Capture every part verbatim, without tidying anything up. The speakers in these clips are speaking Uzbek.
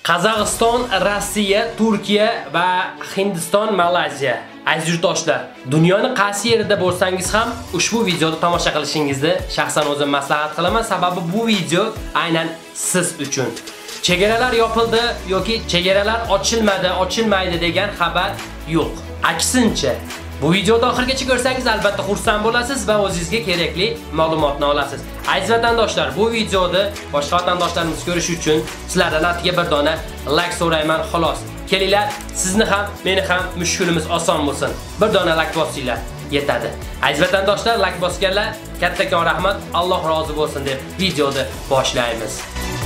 Qozog'iston, Rossiya, Turkiya va Hindiston, Malayziya. Aziz yurtdoshlar, dunyoning qaysi yerida bo'lsangiz ham ushbu videoni tomosha qilishingizni shaxsan o'zim maslahat qilaman, sababi bu video aynan siz uchun. Chegaralar yopildi yoki chegaralar ochilmadi, ochilmaydi degan xabar yo'q. Aksincha, bu videoni oxirigacha ko'rsangiz albatta xursand bo'lasiz va o'zingizga kerakli ma'lumotni olasiz. Aziz vatandoshlar, bu videoni boshqa vatandoshlarimiz ko'rish uchun sizlardan atiga bir dona like so'rayman, xolos. Kelinglar, sizni ham, meni ham mushkulimiz oson bo'lsin. Bir dona like bosinglar, yetadi. Aziz vatandoshlar, like bosganlar, kattakon rahmat, Alloh rozi bo'lsin deb videoni boshlaymiz.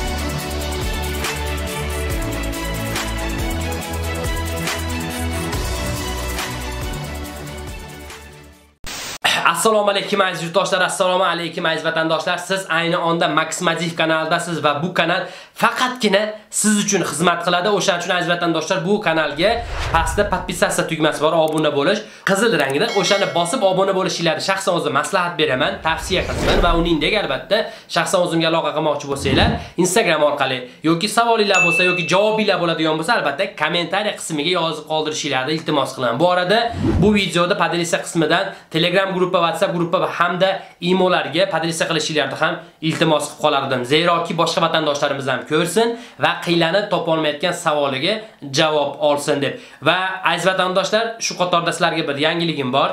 Assalomu alaykum aziz yurtdoshlar, assalomu alaykum aziz vatandoshlar. Siz ayni onda Maximadiv kanalidasiz va bu kanal faqatgina siz uchun xizmat qiladi. O'shaning uchun aziz vatandoshlar, bu kanalga pastda podpisatsiya tugmasi bor, obuna bo'lish, qizil rangda. O'shani bosib obuna bo'lishinglarni shaxsan o'zim maslahat beraman, tavsiya qilaman va uningdek albatta shaxsan o'zimga aloqa qilmoqchi bo'lsanglar, Instagram orqali yoki savolinglar bo'lsa yoki javobinglar bo'ladigan bo'lsa, albatta kommentariy qismiga yozib qoldirishinglarni iltimos qilaman. Bu arada bu videoda podelitsiya qismidan Telegram guruhi, WhatsApp guruhi va hamda imolarga podelitsiya qilishinglarni ham iltimos qilib qolardim. Zeroki boshqa vatandoshlarimiz ham ko'rsin va qiylanib topa olmayotgan savoliga javob olsin deb. Va aziz vatandoshlar, shu qatorda sizlarga bir yangiligim bor.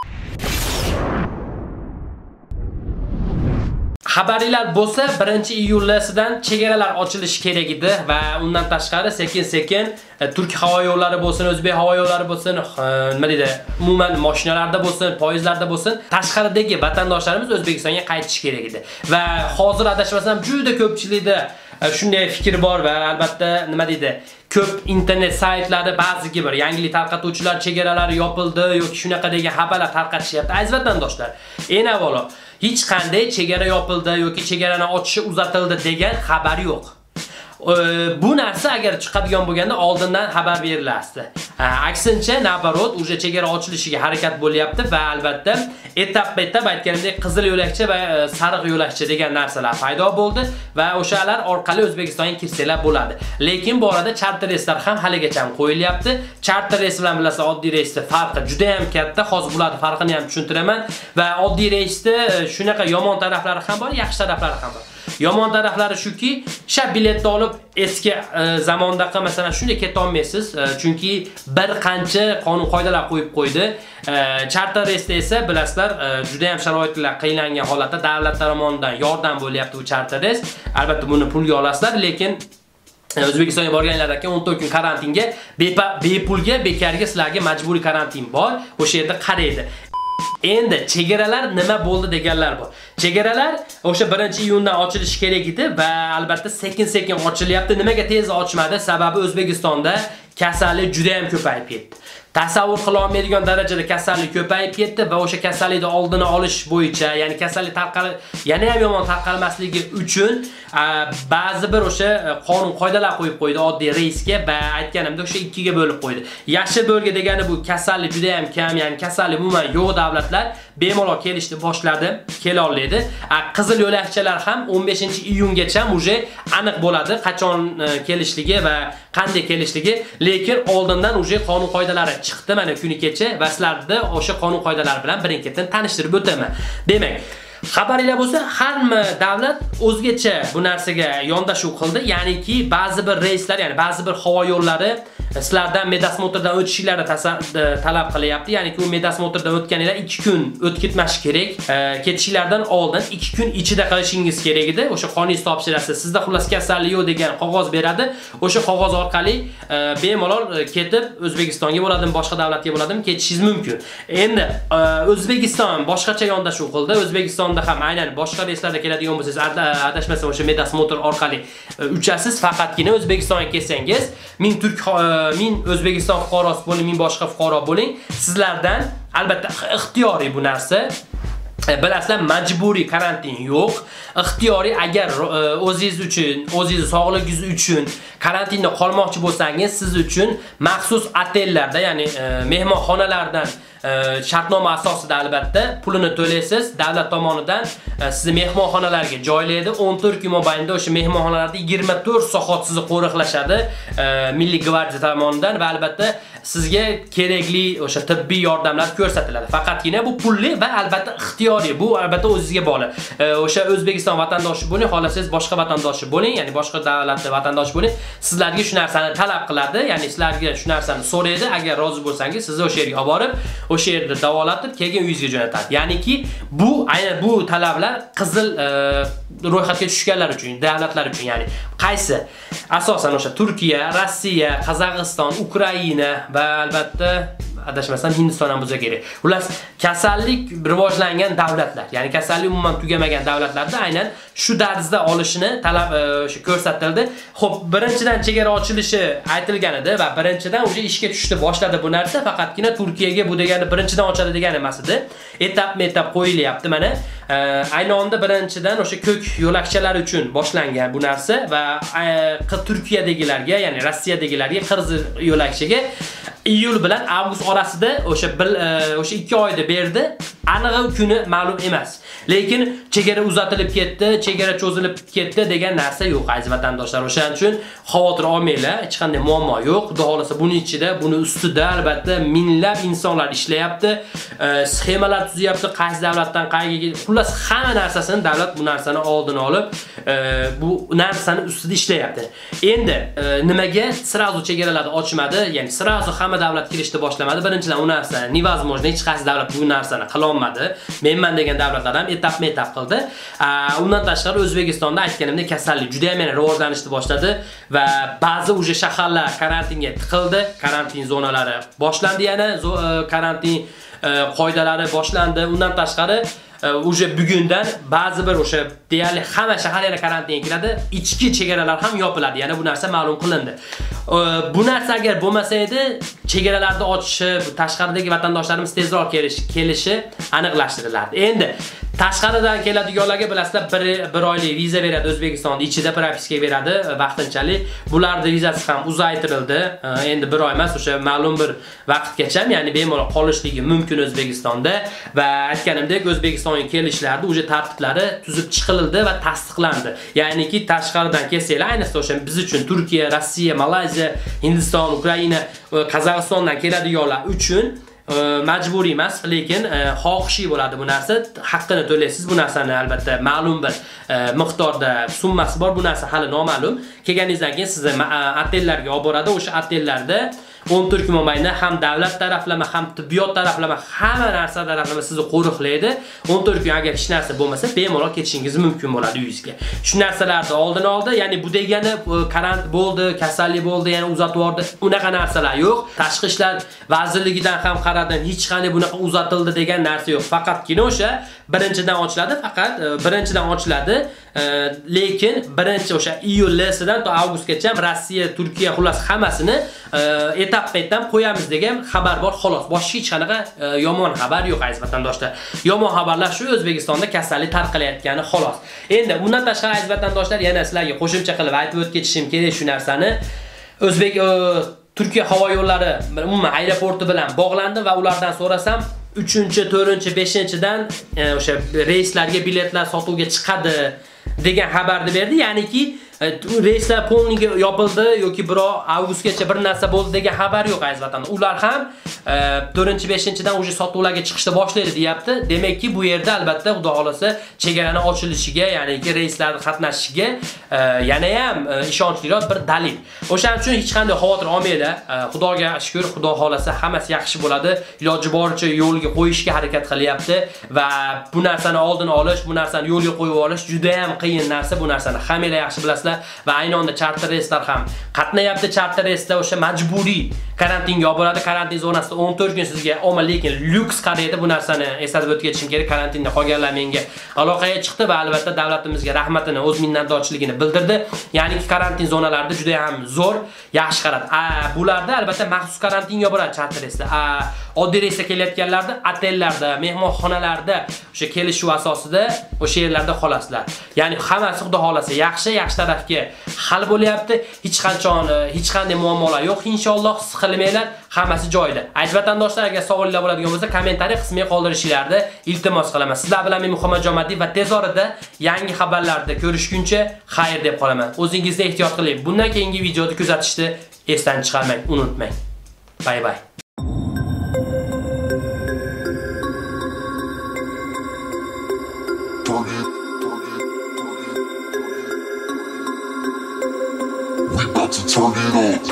Xabaringlar bo'lsa, birinchi iyuldan chegaralar ochilishi kerak edi va undan tashqari sekin-sekin Turk havo yo'llari bo'lsin, O'zbek havo yo'llari bo'lsin, nima deydi, umuman mashinalarda bo'lsin, poyezdlarda bo'lsin, tashqaridagi vatandoshlarimiz O'zbekistonga qaytishi kerak edi. Va hozir adashmasam juda ko'pchilikda shunday fikr bor va albatta nima deydi, ko'p internet saytlari ba'ziga bir yangilik tarqatuvchilar chegaralar yopildi yoki shunaqa degan xabarlar tarqatishyapti. Aziz vatandoshlar, eng avvalo hech qanday chegara yopildi yoki chegarani ochishi uzatildi degan xabar yo'q. Bu narsa agar chiqadigan bo'lganda oldindan xabar berilardi. Aksincha, nabarot, uje chegara ochilishiga harakat bo'lyapti va albatta etap-etap aytganimdek qizil yo'lakcha va sariq yo'lakcha degan narsalar paydo bo'ldi va o'shalar orqali O'zbekistonga kirsanglar bo'ladi. Lekin bu orada charter reyslar ham haligacha qo'yilyapti. Charter reys bilan bilasizlar, oddiy reysda farqi juda ham katta. Hozir bularni farqini ham tushuntiraman va oddiy reysda shunaqa yomon taraflari ham bor, yaxshi taraflari ham bor. Yomon taraflari shuki, sha biletni olib eski zamondaqa masalan shunday keta olmaysiz, chunki bir qancha qonun qoidalar qo'yib qo'ydi. Charter reysda esa bilasizlar, juda ham sharoitlar qiynalgan holatda davlat tomonidan yordam bo'lyapti bu charter reys. Albatta buni pulga olasizlar, lekin O'zbekistonga borganlardan keyin o'n to'rt kun karantinga bepulga bekarga sizlarga majburiy karantin bor. O'sha yerda qaraydi. Endi chegaralar nima bo'ldi deganlar bor. Chegaralar o'sha birinchi iyundan ochilishi kerak edi va albatta sekin-sekin ochilyapti. Nimaga tez ochmadi? Sababi O'zbekistonda kasallik juda ham ko'payib ketdi. Tasavvur qila olmaydigan darajada kasallik ko'payib ketdi va o'sha kasallikni oldini olish bo'yicha, ya'ni kasallik tarqalib, yana ham yomon tarqalmasligi uchun ba'zi bir o'sha qonun qoidalar qo'yib qo'ydi oddiy reysga va aytganimdek o'sha ikkiga bo'lib qo'ydi. Yashil bo'lga degani bu kasallik juda ham kam, ya'ni kasallik umuman yo'q davlatlar bemalol kelishni boshladi, kela oladi. Qizil yo'lakchalar ham o'n beshinchi iyungacha uje aniq bo'ladi qachon kelishligi va qanday kelishligi, lekin oldindan uje qonun qoidalari chiqdi mana kuni kecha va sizlarni o'sha qonun qoidalari bilan birin-ketin tanishtirib o'taman. Demak, xabaringlar bo'lsa, hamma davlat o'zgacha bu narsaga yondashuv qildi. Ya'niki ba'zi bir reyslar, ya'ni ba'zi bir havo yo'llari sizlardan medosmotrdan o'tishinglarni talab qilyapti. Ya'ni ku medosmotrdan o'tganinglar ikki kun o'tib ketmash kerak. Ketishinglardan oldin ikki kun ichida qilishingiz kerak edi. O'sha qonunchilik topshirasi sizda xullas kasallik yo'q degan qog'oz beradi. O'sha qog'oz orqali bemalol ketib O'zbekistonga bo'ladimi, boshqa davlatga bo'ladimi ketishingiz mumkin. Endi O'zbekiston boshqacha yondashuv qildi. O'zbekistonda ham aynan boshqa reyslarda keladigan bo'lsangiz, adashmasam o'sha medosmotr orqali uchasiz. Faqatgina O'zbekistonga kelsangiz, ming turk min O'zbekiston fuqarosi bo'ling, min boshqa fuqaro bo'ling, sizlardan albatta ixtiyoriy bu narsa. Bilasizlar, majburiy karantin yo'q. Ixtiyoriy agar o'zingiz uchun, o'zingiz sog'lig'ingiz uchun karantinda qolmoqchi bo'lsangiz, siz uchun maxsus otellarda, ya'ni mehmonxonalardan shartnoma asosida albatta pulini to'laysiz. Davlat tomonidan sizni mehmonxonalarga joylaydi. o'n to'rt kun mobaynida o'sha mehmonxonalarda yigirma to'rt soat sizni qo'riqlashadi Milliy gvardiya tomonidan va albatta sizga kerakli o'sha tibbiy yordamlar ko'rsatiladi. Faqatgina bu pulli va albatta ixtiyoriy. Bu albatta o'zingizga bog'liq. O'sha O'zbekiston vatandoshi bo'ling, xolasangiz boshqa vatandoshi bo'ling, ya'ni boshqa davlatda vatandosh bo'ling, sizlarga shu narsani talab qiladi, ya'ni sizlarga shu narsani so'raydi. Agar rozi bo'lsangiz, sizni o'sha yerga olib borib, o'sha yerda davolatib, keyin uyingizga jo'natadi. Ya'niki bu aynan bu talablar qizil ro'yxatga tushganlar uchun, davlatlar uchun, ya'ni qaysi? Asosan o'sha Turkiya, Rossiya, Qozog'iston, Ukraina va albatta adashmasam Hindiston ham bo'lsa kerak. Ular kasallik rivojlangan davlatlar, ya'ni kasallik umuman tugamagan davlatlarda aynan shu darzda olishini talab o'sha ko'rsatildi. Xo'p, birinchidan chegara ochilishi aytilgan edi va birinchidan o'sha ishga tushdi, boshladi bu narsa. Faqatgina Turkiyaga bu degani birinchidan ochadi degani emas edi. Etap-etap qo'yilyapti mana. Ayni onda birinchidan o'sha ko'k yo'lakchalar uchun boshlangan bu narsa va Turkiyadagilarga, ya'ni Rossiyadagilarga qirg'iz yo'lakchaga iyul bilan avgust orasida o'sha o'sha ikki oyda berdi. Aniq kuni ma'lum emas. Lekin chegara uzatilib ketdi, chegara cho'zilib ketdi degan narsa yo'q aziz vatandoshlar. O'shaning uchun xavotir olmanglar, hech qanday muammo yo'q. Xudo xolasa buning ichida, buni ustida albatta minglab insonlar ishlayapti, sxemalar tuzyapti, qaysi davlatdan qayerga, xullas hamma narsasini davlat bu narsani oldini olib, bu narsani ustida ishlayapti. Endi nimaga sirazu chegaralarni ochmadi? Ya'ni sirazu hamma davlat kirishni boshlamadi. Birinchidan u narsa nevozможно, hech qaysi davlat bu narsani qila olmadi. Menman degan davlatlar ham etap-etap qildi. Undan tashqari O'zbekistonda aytganimdek kasallik juda ham rivojlanishni boshladi va ba'zi o'sha shaharlar karantinga tiqildi. Karantin zonalari boshlandi, yana karantin qoidalari boshlandi. Undan tashqari o'sha bugundan ba'zi bir o'sha deyarli hamma shahar yana karantinga kiradi. Ichki chegaralar ham yopiladi. Yana bu narsa ma'lum qilindi. Bu narsa agar bo'lmasa edi, chegaralarni ochishib, tashqaridagi vatandoshlarimiz tezroq kelishi aniqlashtiriladi. Endi tashqaridan keladiganlarga bilasizlar bir, bir oylik viza beradi O'zbekistonda, ichida propiska beradi vaqtinchalik. Bularning vizasi ham uzaytirildi. Endi bir oy emas, o'sha ma'lum bir vaqtgacha, ya'ni bemalol qolishligi mumkin O'zbekistonda va aytganimdek O'zbekistonga kelishlarda o'sha tartiblari tuzib chiqildi va tasdiqlandi. Ya'niki tashqaridan kelsanglar, ayniqsa o'sha biz uchun Turkiya, Rossiya, Malayziya, Hindiston, Ukraina, Qozog'istondan keladiganlar uchun majburiy emas, lekin xohishiy bo'ladi bu narsa. Haqqini to'laysiz bu narsani, albatta ma'lum bir miqdorda summasi bor. Bu narsa hali noma'lum. Kelganingizdan keyin sizni otellarga olib boradi. O'sha otellarda o'n to'rt kun mobaynida ham davlat taraflama, ham tibbiyot taraflama, hamma narsa taraflama sizni qo'riqlaydi. o'n to'rt kun agar hech narsa bo'lmasa, bemalol ketishingiz mumkin bo'ladi uyingizga. Shu narsalarni oldin oldi, ya'ni bu degani karantin bo'ldi, kasallik bo'ldi, ya'ni uzatib yubordi. Unaqa narsalar yo'q. Tashqi ishlar vazirligidan ham qaradim, hech qanday bunaqa uzatildi degan narsa yo'q. Faqatgina o'sha birinchidan ochiladi, faqat birinchidan ochiladi. Lekin birinchi o'sha iyul-sidan to avgustgacha Rossiya, Turkiya, xullas hammasini etap-etap qo'yamiz degan xabar bor, xolos. Boshqa hech qanaqa yomon xabar yo'q aziz vatandoshlar. Yomon xabarlar shu, O'zbekistonda kasallik tarqalayotgani xolos. Endi bundan tashqari aziz vatandoshlar, yana sizlarga qo'shimcha qilib aytib o'tishim kerak shu narsani. O'zbek Turkiya havo yo'llari umuman aeroporti bilan bog'landi va ulardan so'rasam uchinchi, to'rtinchi, beshinchidan o'sha reyslarga biletlar sotuvga chiqadi degan xabarni berdi. Ya'niki reyslar polniga yopildi yoki birov avgustgacha bir narsa bo'ldi degan xabar yo'q aziz vatandoshlar. Ular ham to'rtinchi, beshinchidan o'sha sotuvlarga chiqishni boshlaydi deyapti. Demakki, bu yerda albatta xudo xolasa chegarani ochilishiga, ya'ni reyslar qatnashishiga yana ham ishonchliroq bir dalil. O'shaning uchun hech qanday xavotir olmanglar. Xudoga shukr, xudo xolasa hammasi yaxshi bo'ladi. Iloji boricha yo'lga qo'yishga harakat qilyapti va bu narsani oldini olish, bu narsani yo'lga qo'yib olish juda ham qiyin narsa. Bu narsani hammalar yaxshi bilasizlar va ayni onda charter reyslar ham qatnayapti. Charter reysda o'sha majburiy karantinga olib boradi. Karantin zonasida o'n to'rt kun sizga olma, lekin lyuks qaraydi. Bu narsani eslatib o'tib ketishim kerak. Karantinda qolganlar menga aloqaga chiqdi va albatta davlatimizga rahmatini, o'z minnatdorchiligini bildirdi. Ya'ni karantin zonalarida juda ham zo'r, yaxshi qaradi. A, bularda albatta maxsus karantinga olib boradi charter reysda. A, oddiy reysda kelayotganlarda otellarda, mehmonxonalarda o'sha kelishuv asosida o'sha yerlarda qolasizlar. Ya'ni hammasi xudo xolasa yaxshi, yaxshi tarafga hal bo'lyapti. Hech qachon hech qanday muammolar yo'q inshaalloh. Siqilmanglar, hammasi joyida. Aziz vatandoshlar, agar savollar bo'ladigan bo'lsa, kommentariy qismiga qoldirishinglarni iltimos qilaman. Sizlar bilan men Muhammad Jomadiy va tez orada yangi xabarlarda ko'rishguncha xayr deb qolaman. O'zingizni ehtiyot qiling. Bundan keyingi videoni kuzatishni esdan chiqarmang, unutmang. Bay bay. To turn it on.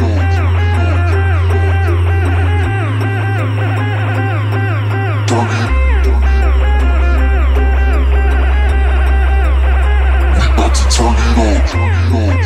Turn it. We about to turn it on.